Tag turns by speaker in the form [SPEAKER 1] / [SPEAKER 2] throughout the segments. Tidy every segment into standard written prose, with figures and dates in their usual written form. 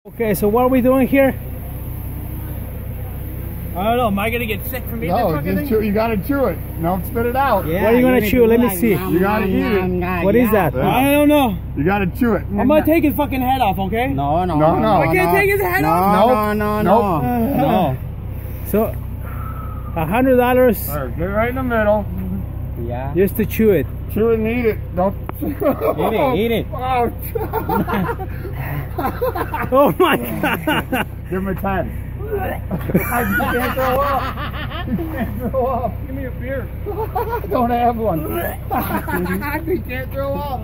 [SPEAKER 1] Okay, so what are we doing here?
[SPEAKER 2] I don't know. Am I gonna get sick from eating
[SPEAKER 3] No,
[SPEAKER 2] that fucking thing?
[SPEAKER 3] you gotta chew it. Don't spit it out.
[SPEAKER 1] Yeah, what are you gonna chew? Let me see.
[SPEAKER 3] You gotta eat it.
[SPEAKER 1] What is that?
[SPEAKER 3] Yeah.
[SPEAKER 2] I don't know.
[SPEAKER 3] You gotta chew it.
[SPEAKER 2] I'm gonna take his fucking head off, okay?
[SPEAKER 3] No.
[SPEAKER 2] I can't take his head off?
[SPEAKER 3] No.
[SPEAKER 1] So, $100
[SPEAKER 3] Alright, get right in the middle.
[SPEAKER 4] Yeah.
[SPEAKER 1] just to chew it.
[SPEAKER 3] Chew it and eat it. Don't.
[SPEAKER 4] Eat it.
[SPEAKER 3] Oh.
[SPEAKER 1] Oh my God!
[SPEAKER 3] Give him a 10. You can't throw up. You can't throw up.
[SPEAKER 2] Give me a beer.
[SPEAKER 3] Don't have one. You can't throw up.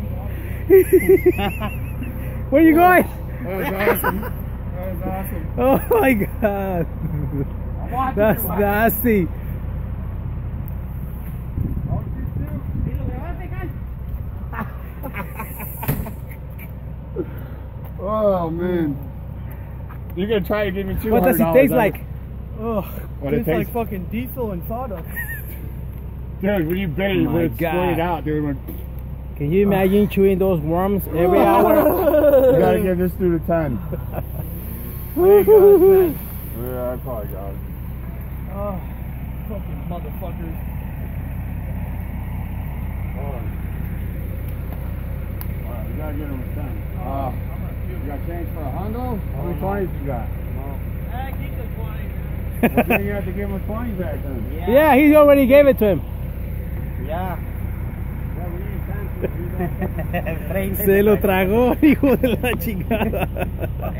[SPEAKER 1] Where are you going?
[SPEAKER 3] That was awesome. That was awesome.
[SPEAKER 1] Oh my God! That's nasty.
[SPEAKER 3] Oh man. You're gonna try to give me $200.
[SPEAKER 1] What does it taste like?
[SPEAKER 2] Ugh.
[SPEAKER 3] What it
[SPEAKER 2] Tastes like
[SPEAKER 3] tastes?
[SPEAKER 2] fucking diesel and sawdust.
[SPEAKER 3] Dude, when you bit it,
[SPEAKER 1] Oh
[SPEAKER 3] you
[SPEAKER 1] my
[SPEAKER 3] would
[SPEAKER 1] God.
[SPEAKER 3] spit it out, dude.
[SPEAKER 1] Can you imagine chewing those worms every hour?
[SPEAKER 3] You gotta give this dude a 10.
[SPEAKER 2] There you go, man.
[SPEAKER 3] Yeah, I probably got it.
[SPEAKER 2] Oh, fucking motherfuckers.
[SPEAKER 3] Alright, we gotta give him a 10. You got change for a hundo? How many 20s you got?
[SPEAKER 2] Keep the 20.
[SPEAKER 3] Well, then you have to give him a 20 back then.
[SPEAKER 1] Yeah, he already gave it to him.
[SPEAKER 4] Yeah.
[SPEAKER 1] Se lo tragó, hijo de la chingada.